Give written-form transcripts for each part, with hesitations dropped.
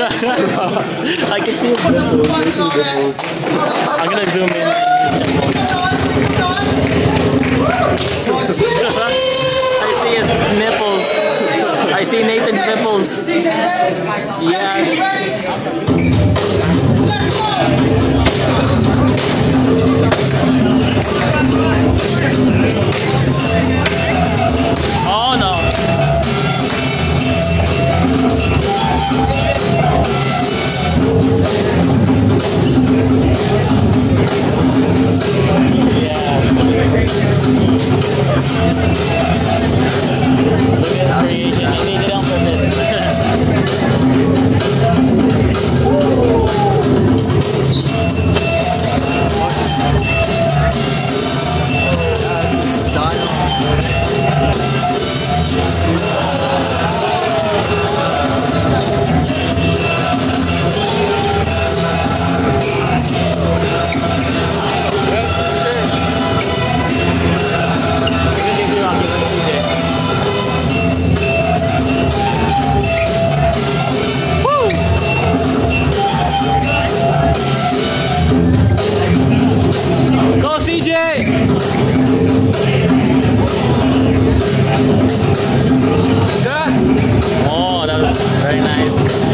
I can see his nipples. I'm gonna zoom in. I see his nipples. I see Nathan's nipples. Yes. Oh no. Oh, that was very nice.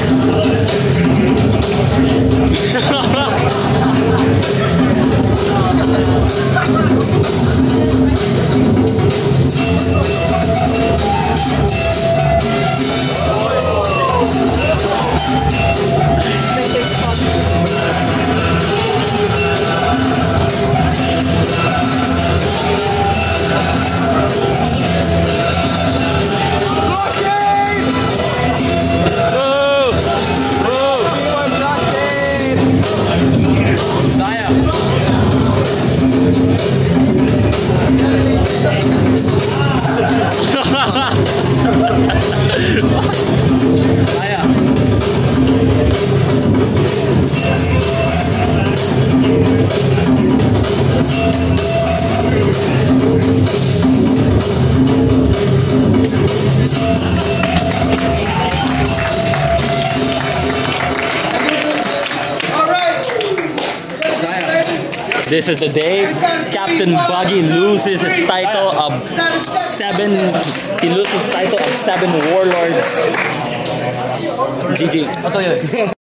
This is the day Captain Buggy loses his title of 7. He loses title of 7 warlords. GG.